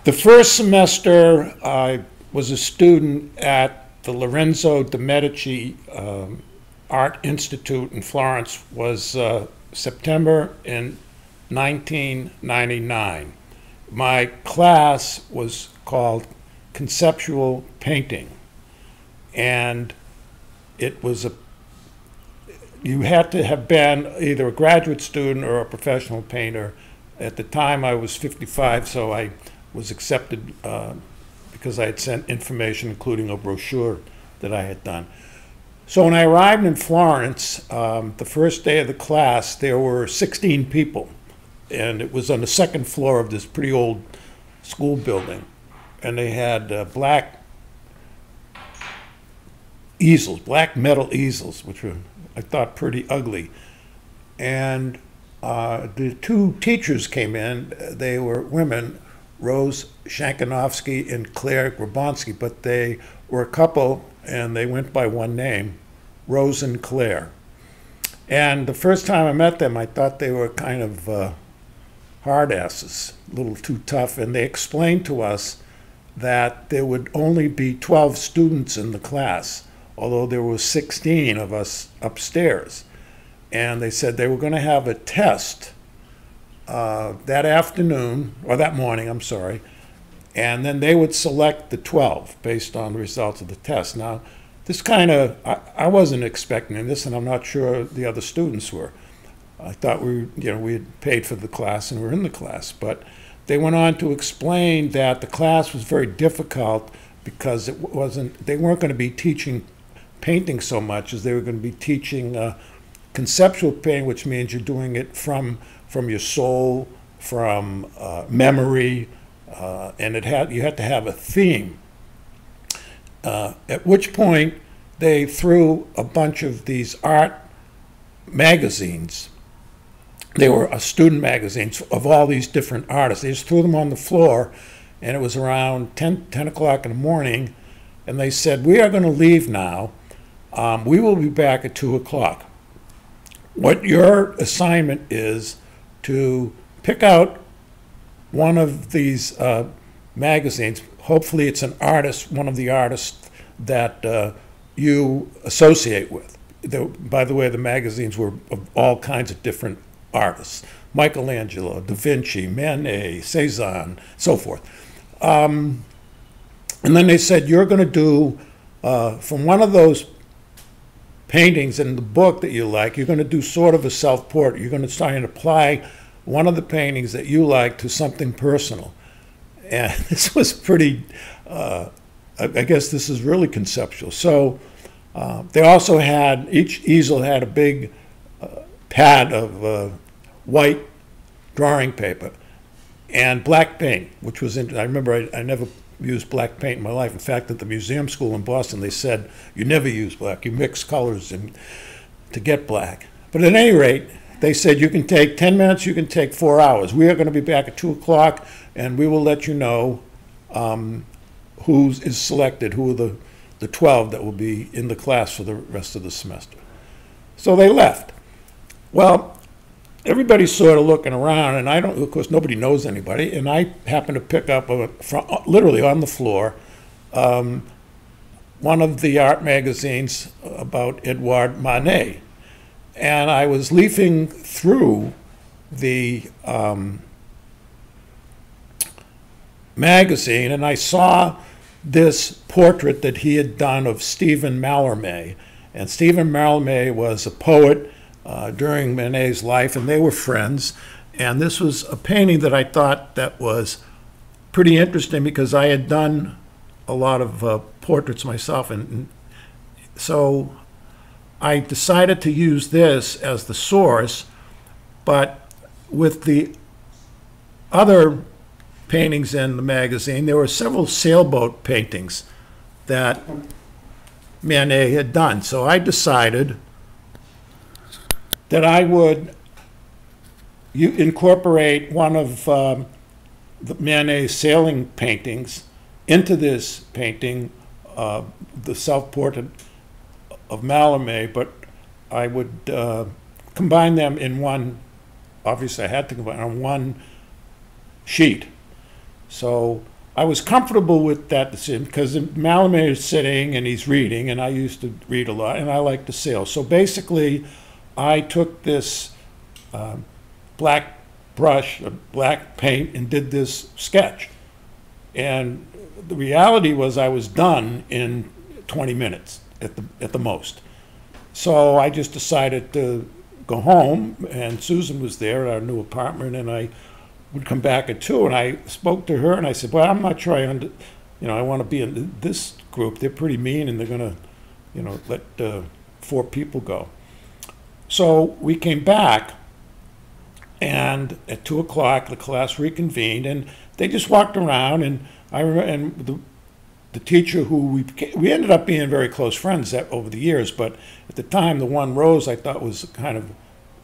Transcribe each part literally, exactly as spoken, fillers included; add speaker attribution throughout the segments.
Speaker 1: The first semester, I was a student at the Lorenzo de Medici um, Art Institute in Florence. Was uh, September in nineteen ninety-nine. My class was called Conceptual Painting, and it was a you had to have been either a graduate student or a professional painter. At the time, I was fifty-five, so I was accepted uh, because I had sent information, including a brochure that I had done. So when I arrived in Florence, um, the first day of the class, there were sixteen people, and it was on the second floor of this pretty old school building, and they had uh, black easels, black metal easels, which were, I thought, pretty ugly. And uh, the two teachers came in. They were women, Rose Shankanovsky and Claire Grabonsky, but they were a couple, and they went by one name, Rose and Claire. And the first time I met them, I thought they were kind of uh, hard asses, a little too tough, and they explained to us that there would only be twelve students in the class, although there were sixteen of us upstairs. And they said they were going to have a test uh, that afternoon, or that morning, I'm sorry, and then they would select the twelve based on the results of the test. Now, this kind of, I, I wasn't expecting this, and I'm not sure the other students were. I thought we, you know, we had paid for the class and we were in the class, but they went on to explain that the class was very difficult because it wasn't, they weren't going to be teaching painting so much as they were going to be teaching uh, conceptual painting, which means you're doing it from from your soul, from uh, memory, uh, and it had you had to have a theme. Uh, at which point they threw a bunch of these art magazines. They were uh, student magazines of all these different artists. They just threw them on the floor, and it was around ten, ten o'clock in the morning, and they said, "We are going to leave now. Um, we will be back at two o'clock. What your assignment is to pick out one of these uh, magazines. Hopefully it's an artist, one of the artists that uh, you associate with." The, by the way, the magazines were of all kinds of different artists: Michelangelo, Da Vinci, Manet, Cezanne, so forth. Um, and then they said, you're going to do, uh, from one of those paintings in the book that you like, you're going to do sort of a self-portrait. You're going to try and apply one of the paintings that you like to something personal. And this was pretty, uh, I, I guess this is really conceptual. So uh, they also had, each easel had a big uh, pad of uh, white drawing paper and black paint, which was, in, I remember I, I never used black paint in my life. In fact, at the museum school in Boston, they said, you never use black, you mix colors in, to get black. But at any rate, they said you can take ten minutes, you can take four hours. We are going to be back at two o'clock, and we will let you know um, who is selected, who are the, the twelve that will be in the class for the rest of the semester. So they left. Well, everybody's sort of looking around, and I don't, of course, nobody knows anybody, and I happen to pick up, a, from, literally on the floor, um, one of the art magazines about Edouard Manet. And I was leafing through the um, magazine, and I saw this portrait that he had done of Stephen Mallarmé. And Stephen Mallarmé was a poet uh, during Manet's life, and they were friends. And this was a painting that I thought that was pretty interesting because I had done a lot of uh, portraits myself. And, and so I decided to use this as the source, but with the other paintings in the magazine, there were several sailboat paintings that Manet had done. So I decided that I would you incorporate one of um, the Manet's sailing paintings into this painting, uh, the self-portrait of Mallarmé, but I would uh, combine them in one, obviously I had to combine on one sheet. So I was comfortable with that decision because Mallarmé is sitting and he's reading, and I used to read a lot, and I like to sail. So basically, I took this uh, black brush, a black paint, and did this sketch. And the reality was I was done in twenty minutes at the, at the most. So I just decided to go home, and Susan was there at our new apartment, and I would come back at two, and I spoke to her, and I said, well, I'm not sure I under, you know, I want to be in this group. They're pretty mean, and they're going to, you know, let uh, four people go. So we came back, and at two o'clock, the class reconvened, and they just walked around, and I and the, the teacher who we we ended up being very close friends that, over the years, but at the time, the one Rose I thought was kind of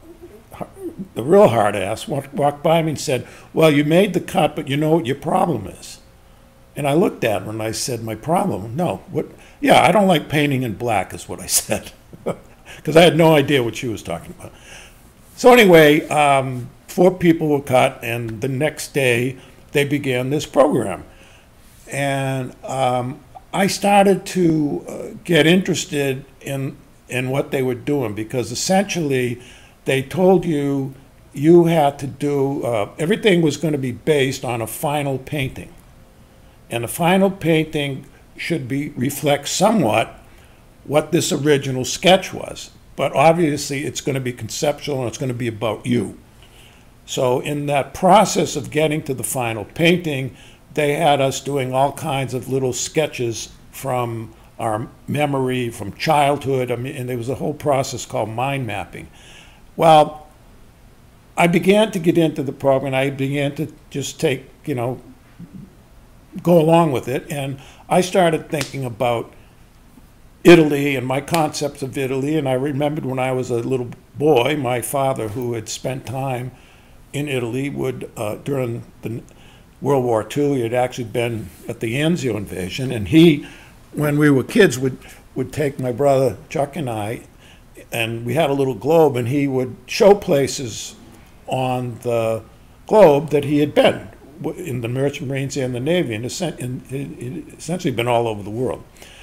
Speaker 1: the real hard ass walked, walked by me and said, well, you made the cut, but you know what your problem is. And I looked at her and I said, my problem? No. What? Yeah, I don't like painting in black is what I said, because I had no idea what she was talking about. So anyway, um, four people were cut, and the next day they began this program. And um, I started to uh, get interested in, in what they were doing, because essentially they told you you had to do, uh, everything was going to be based on a final painting. And the final painting should be reflect somewhat what this original sketch was. But obviously it's going to be conceptual, and it's going to be about you. So in that process of getting to the final painting, they had us doing all kinds of little sketches from our memory, from childhood. I mean, and there was a whole process called mind mapping. Well, I began to get into the program. I began to just take, you know, go along with it. And I started thinking about Italy and my concepts of Italy. And I remembered when I was a little boy, my father, who had spent time in Italy, would, uh, during the World War Two, he had actually been at the Anzio invasion. And he, when we were kids, would, would take my brother Chuck and I, and we had a little globe, and he would show places on the globe that he had been in the Merchant Marines and the Navy, and essentially been all over the world.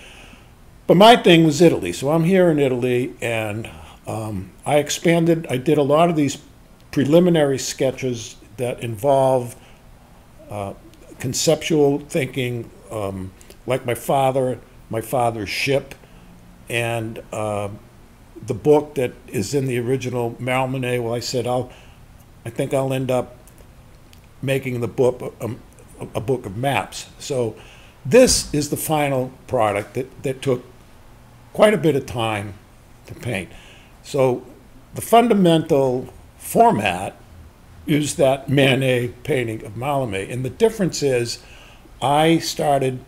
Speaker 1: But my thing was Italy, so I'm here in Italy, and um, I expanded. I did a lot of these preliminary sketches that involve uh, conceptual thinking, um, like my father, my father's ship, and uh, the book that is in the original Mallarmé. Well, I said, I'll, I think I'll end up making the book a, a book of maps. So this is the final product that, that took quite a bit of time to paint. So the fundamental format is that Manet painting of Mallarmé. And the difference is I started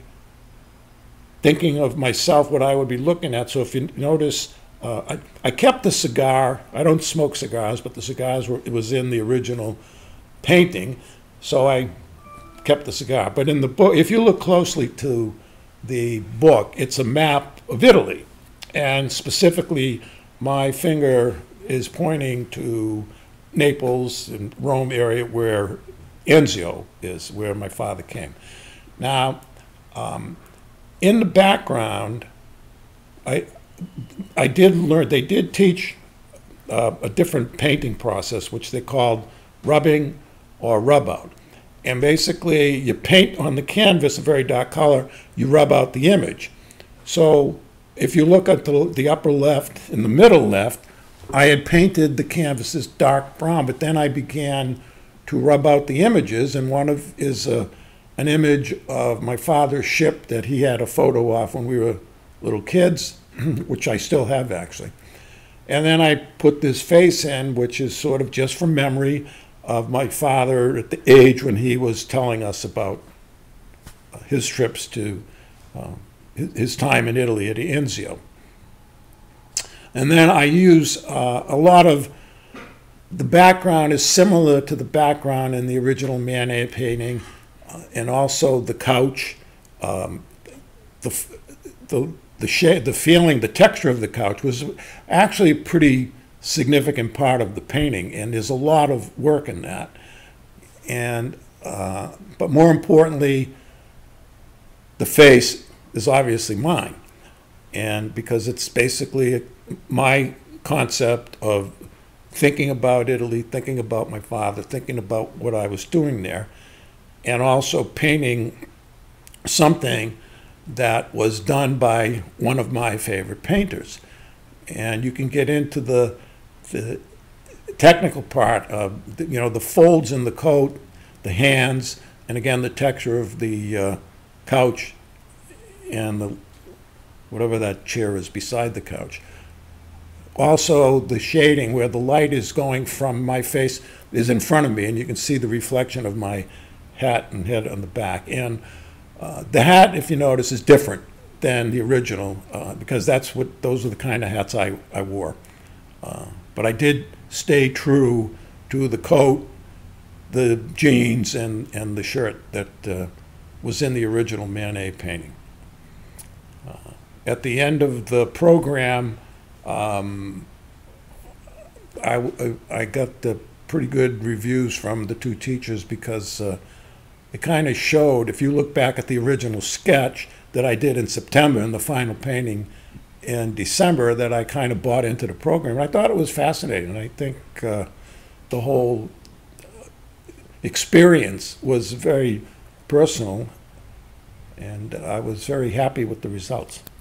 Speaker 1: thinking of myself, what I would be looking at. So if you notice, Uh, I, I kept the cigar. I don't smoke cigars, but the cigars were, it was in the original painting, so I kept the cigar. But in the book, if you look closely to the book, it's a map of Italy, and specifically my finger is pointing to Naples and Rome area where Anzio is, where my father came. Now, um, in the background, I I did learn, they did teach uh, a different painting process, which they called rubbing or rub out. And basically, you paint on the canvas a very dark color, you rub out the image. So if you look at the, the upper left, in the middle left, I had painted the canvas this dark brown, but then I began to rub out the images, and one of is a, an image of my father's ship that he had a photo of when we were little kids, which I still have actually. And then I put this face in, which is sort of just from memory of my father at the age when he was telling us about his trips to uh, his time in Italy at Anzio. And then I use uh, a lot of, the background is similar to the background in the original Manet painting, uh, and also the couch, um, the, the The, shade, the feeling, the texture of the couch was actually a pretty significant part of the painting, and there's a lot of work in that. And, uh, but more importantly, the face is obviously mine. And because it's basically my concept of thinking about Italy, thinking about my father, thinking about what I was doing there, and also painting something that was done by one of my favorite painters. And you can get into the, the technical part of, the, you know, the folds in the coat, the hands, and again, the texture of the uh, couch and the whatever that chair is beside the couch. Also, the shading where the light is going from my face is in front of me, and you can see the reflection of my hat and head on the back. And uh, the hat, if you notice, is different than the original uh, because that's what those are the kind of hats I, I wore. Uh, but I did stay true to the coat, the jeans, and, and the shirt that uh, was in the original Manet painting. Uh, at the end of the program, um, I, I got the pretty good reviews from the two teachers because uh, it kind of showed, if you look back at the original sketch that I did in September and the final painting in December, that I kind of bought into the program. I thought it was fascinating. I think uh, the whole experience was very personal, and I was very happy with the results.